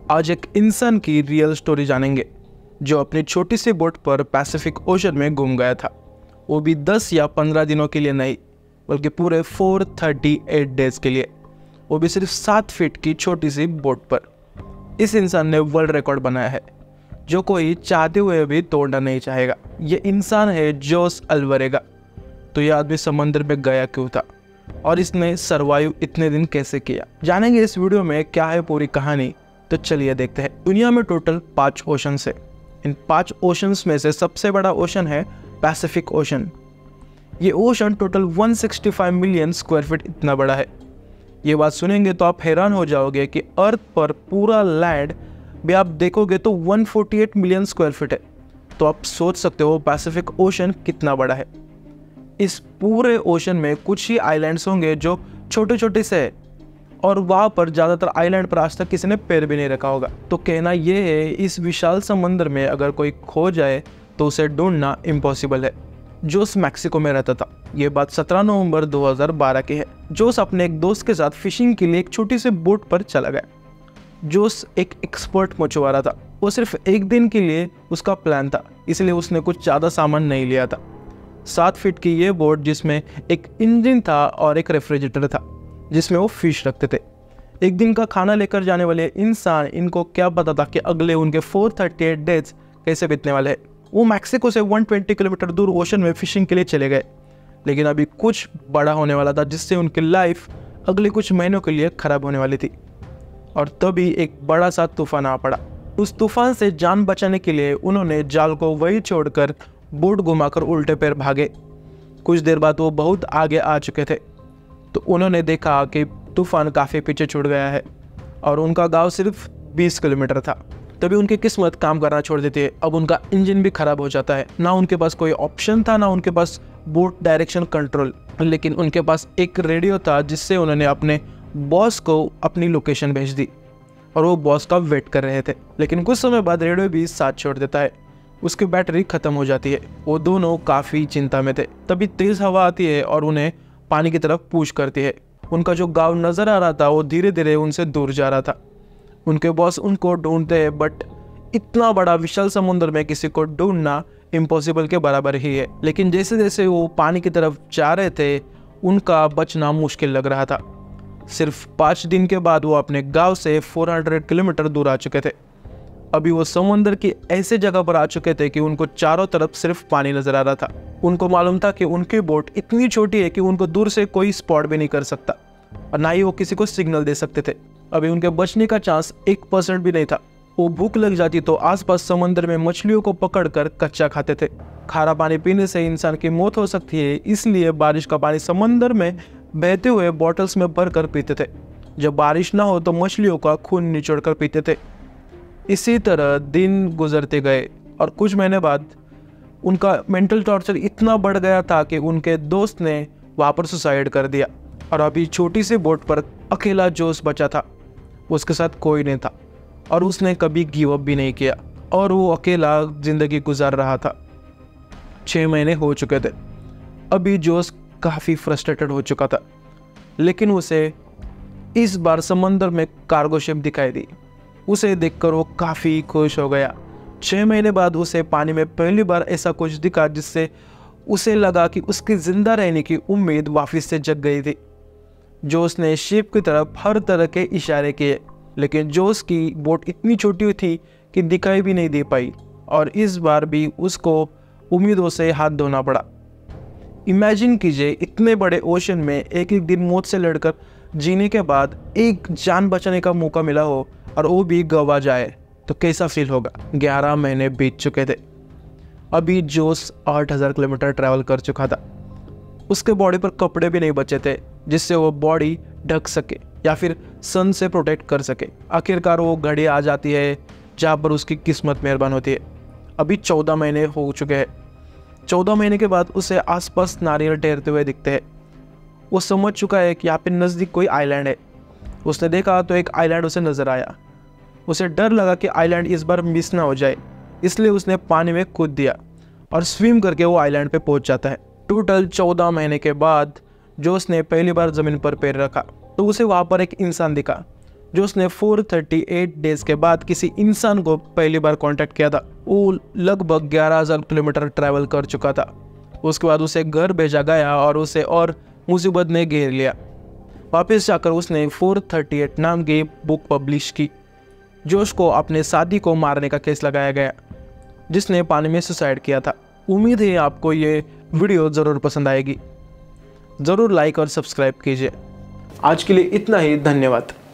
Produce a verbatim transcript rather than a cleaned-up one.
आज एक इंसान की रियल स्टोरी जानेंगे जो अपनी छोटी सी बोट पर पैसिफिक ओशन में गुम गया था, वो भी दस या पंद्रह दिनों के लिए नहीं बल्कि पूरे चार सौ अड़तीस डेज के लिए, वो भी सिर्फ सात फीट की छोटी सी बोट पर। इस इंसान ने वर्ल्ड रिकॉर्ड बनाया है जो कोई चाहते हुए भी तोड़ना नहीं चाहेगा। ये इंसान है जोस अल्वारेगा। तो ये आदमी समंदर में गया क्यों था और इसने सरवाइव इतने दिन कैसे किया, जानेंगे इस वीडियो में क्या है पूरी कहानी। तो चलिए देखते हैं। दुनिया में टोटल पांच ओशन है। इन पांच ओशंस में से सबसे बड़ा ओशन है पैसिफिक ओशन। ये ओशन टोटल एक सौ पैंसठ मिलियन स्क्वायर फीट इतना बड़ा है। ये बात सुनेंगे तो आप हैरान हो जाओगे कि अर्थ पर पूरा लैंड भी आप देखोगे तो एक सौ अड़तालीस मिलियन स्क्वायर फीट है। तो आप सोच सकते हो पैसिफिक ओशन कितना बड़ा है। इस पूरे ओशन में कुछ ही आइलैंड्स होंगे जो छोटे छोटे से है और वहाँ पर ज़्यादातर आइलैंड पर आज तक किसी ने पैर भी नहीं रखा होगा। तो कहना ये है इस विशाल समंदर में अगर कोई खो जाए तो उसे ढूंढना इम्पॉसिबल है। जोस मैक्सिको में रहता था। ये बात सत्रह नवंबर दो हज़ार बारह की है। जोस अपने एक दोस्त के साथ फिशिंग के लिए एक छोटी सी बोट पर चला गया। जोस एक एक्सपर्ट मछुआरा था। वो सिर्फ एक दिन के लिए उसका प्लान था, इसलिए उसने कुछ ज़्यादा सामान नहीं लिया था। सात फीट की ये बोट जिसमें एक इंजन था और एक रेफ्रिजरेटर था जिसमें वो फिश रखते थे। एक दिन का खाना लेकर जाने वाले इंसान, इनको क्या पता था कि अगले उनके चार सौ अड़तीस डेज कैसे बीतने वाले हैं। वो मैक्सिको से एक सौ बीस किलोमीटर दूर ओशन में फिशिंग के लिए चले गए, लेकिन अभी कुछ बड़ा होने वाला था जिससे उनकी लाइफ अगले कुछ महीनों के लिए खराब होने वाली थी। और तभी एक बड़ा सा तूफान आ पड़ा। उस तूफान से जान बचाने के लिए उन्होंने जाल को वही छोड़कर बोट घुमाकर उल्टे पैर भागे। कुछ देर बाद वो बहुत आगे आ चुके थे तो उन्होंने देखा कि तूफान काफ़ी पीछे छूट गया है और उनका गांव सिर्फ बीस किलोमीटर था। तभी उनकी किस्मत काम करना छोड़ देती है। अब उनका इंजन भी खराब हो जाता है। ना उनके पास कोई ऑप्शन था, ना उनके पास बोट डायरेक्शन कंट्रोल, लेकिन उनके पास एक रेडियो था जिससे उन्होंने अपने बॉस को अपनी लोकेशन भेज दी और वो बॉस का वेट कर रहे थे। लेकिन कुछ समय बाद रेडियो भी साथ छोड़ देता है, उसकी बैटरी खत्म हो जाती है। वो दोनों काफ़ी चिंता में थे। तभी तेज़ हवा आती है और उन्हें पानी की तरफ पुश करती है। उनका जो गांव नज़र आ रहा था वो धीरे धीरे उनसे दूर जा रहा था। उनके बॉस उनको ढूंढते हैं, बट इतना बड़ा विशाल समुद्र में किसी को ढूंढना इम्पॉसिबल के बराबर ही है। लेकिन जैसे जैसे वो पानी की तरफ जा रहे थे उनका बचना मुश्किल लग रहा था। सिर्फ पाँच दिन के बाद वो अपने गांव से चार सौ किलोमीटर दूर आ चुके थे। अभी वो समुद्र की ऐसे जगह पर आ चुके थे कि उनको चारों तरफ सिर्फ पानी नजर आ रहा था। उनको मालूम था कि उनकी बोट इतनी छोटी है कि उनको दूर से कोई स्पॉट भी नहीं कर सकता और ना ही वो किसी को सिग्नल दे सकते थे। अभी उनके बचने का चांस एक परसेंट भी नहीं था। वो भूख लग जाती तो आसपास समुद्र में मछलियों को पकड़कर कच्चा खाते थे। खारा पानी पीने से इंसान की मौत हो सकती है, इसलिए बारिश का पानी समुद्र में बहते हुए बॉटल्स में भर कर पीते थे। जब बारिश ना हो तो मछलियों का खून निचोड़ कर पीते थे। इसी तरह दिन गुजरते गए और कुछ महीने बाद उनका मेंटल टॉर्चर इतना बढ़ गया था कि उनके दोस्त ने वहाँ पर सुसाइड कर दिया। और अभी छोटी सी बोट पर अकेला जोश बचा था, उसके साथ कोई नहीं था और उसने कभी गिव अप भी नहीं किया और वो अकेला ज़िंदगी गुजार रहा था। छः महीने हो चुके थे। अभी जोश काफ़ी फ्रस्ट्रेटेड हो चुका था, लेकिन उसे इस बार समंदर में कार्गो शिप दिखाई दी। उसे देखकर वो काफ़ी खुश हो गया। छः महीने बाद उसे पानी में पहली बार ऐसा कुछ दिखा जिससे उसे लगा कि उसकी ज़िंदा रहने की उम्मीद वापस से जग गई थी। जोस ने शिप की तरफ हर तरह के इशारे किए, लेकिन जोस की बोट इतनी छोटी थी कि दिखाई भी नहीं दे पाई और इस बार भी उसको उम्मीदों से हाथ धोना पड़ा। इमेजिन कीजिए इतने बड़े ओशन में एक एक दिन मौत से लड़कर जीने के बाद एक जान बचाने का मौका मिला हो और वो भी गवा जाए तो कैसा फील होगा। ग्यारह महीने बीत चुके थे। अभी जोस आठ हज़ार किलोमीटर ट्रैवल कर चुका था। उसके बॉडी पर कपड़े भी नहीं बचे थे जिससे वो बॉडी ढक सके या फिर सन से प्रोटेक्ट कर सके। आखिरकार वो घड़ी आ जाती है जहाँ पर उसकी किस्मत मेहरबान होती है। अभी चौदह महीने हो चुके हैं। चौदह महीने के बाद उसे आसपास नारियल ठहरते हुए दिखते हैं। वो समझ चुका है कि यहाँ पे नज़दीक कोई आइलैंड है। उसने देखा तो एक आइलैंड उसे नज़र आया। उसे डर लगा कि आइलैंड इस बार मिस ना हो जाए, इसलिए उसने पानी में कूद दिया और स्विम करके वो आइलैंड पे पहुंच जाता है। टोटल चौदह महीने के बाद जोस ने पहली बार ज़मीन पर पैर रखा तो उसे वहाँ पर एक इंसान दिखा जो उसने चार सौ अड़तीस डेज के बाद किसी इंसान को पहली बार कांटेक्ट किया था, वो लगभग ग्यारह हज़ार किलोमीटर ट्रैवल कर चुका था। उसके बाद उसे घर भेजा गया और उसे और मुसीबत ने घेर लिया। वापस जाकर उसने चार सौ अड़तीस नाम की बुक पब्लिश की। जोश को अपने साथी को मारने का केस लगाया गया, जिसने पानी में सुसाइड किया था। उम्मीद है आपको ये वीडियो ज़रूर पसंद आएगी। ज़रूर लाइक और सब्सक्राइब कीजिए। आज के लिए इतना ही, धन्यवाद।